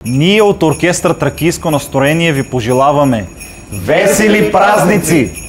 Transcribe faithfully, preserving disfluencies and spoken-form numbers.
Ние от оркестър Тракийско настроение ви пожелаваме Весели празници!